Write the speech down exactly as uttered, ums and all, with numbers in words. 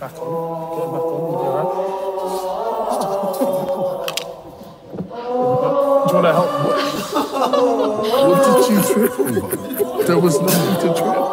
back on. Get him back on. Do you want to help? What did you trip over? There was nothing to trip.